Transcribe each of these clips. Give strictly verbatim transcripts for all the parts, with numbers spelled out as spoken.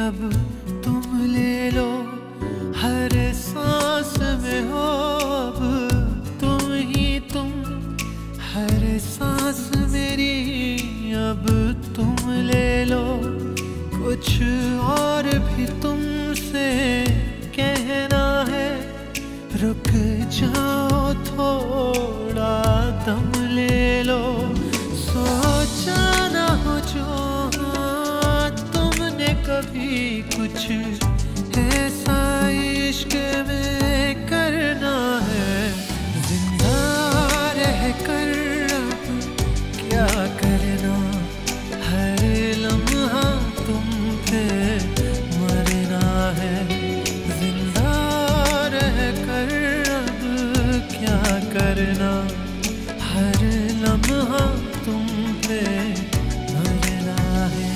अब तुम ले लो, हर सांस में हो अब तुम ही तुम, हर सांस मेरी अब तुम ले लो। कुछ और भी तुमसे कहना है, रुक जाओ थोड़ा दम ले लो। सोचा ना हो जो हाँ तुमने कभी कुछ ऐसा इश्क में करना है। जिंदा रह कर अब क्या करना, हर लम्हा तुम पे मरना है। जिंदा रह कर अब क्या करना, हर लम्हा तुम पे मरना है।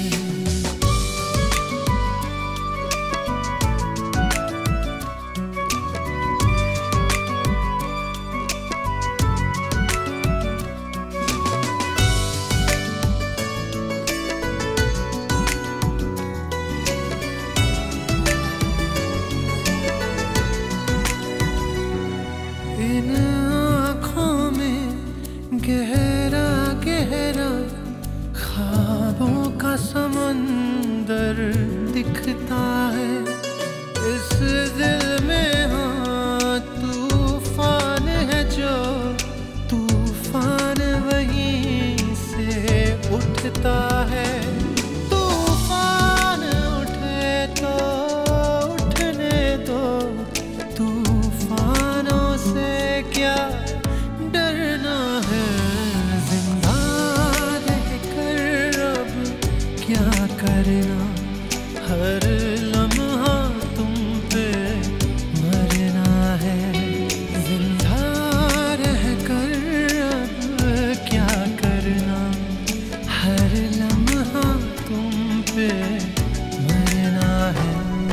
इन आँखों में गहरा गहरा ख्वाबों का समंदर दिखता है। इस दिल में हाँ तूफान है जो तूफान वहीं से उठता है। तूफान उठे तो उठने दो, तूफानों से क्या डरना है। जिंदा रह कर अब क्या करना, हर लम्हा तुम पे मरना है। जिंदा रह कर अब क्या करना, हर लम्हा तुम पे मरना है।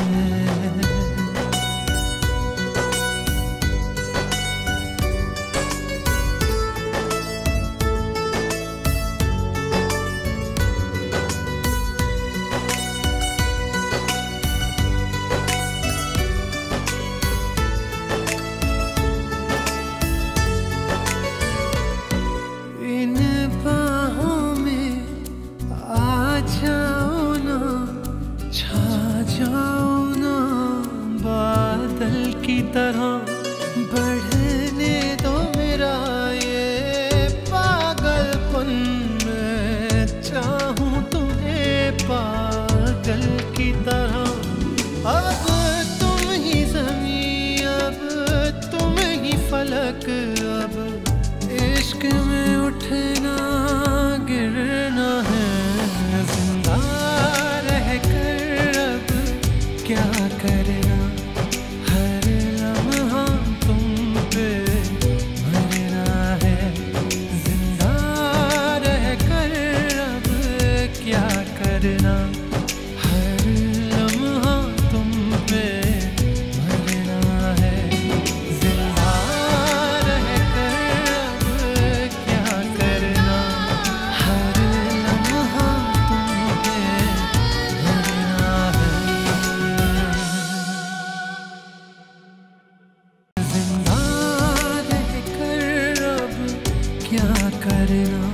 इन बाहों में आ जाओ ना, छा जाओ ना बादल की तरह। बढ़ने दो मेरा ये पागलपन, मैं चाहूँ तुम्हें पागल की तरह। अब तुम ही ज़मीं, अब तुम ही फलक, अब इश्क में उठना गिरना है। जिंदा रह कर अब क्या करना, हर लम्हा तुम पे मरना है। जिंदा रह कर अब क्या करना, हर लम्हा तुम पे मरना है। जिंदा रह कर अब क्या करना, हर लम्हा तुम पे मरना है। जिंदा रह कर अब क्या करना।